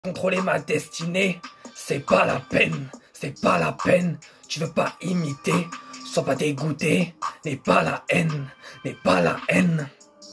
Contrôler ma destinée, c'est pas la peine, c'est pas la peine. Tu veux pas imiter, sois pas dégoûté, n'aie pas la haine, n'aie pas la haine.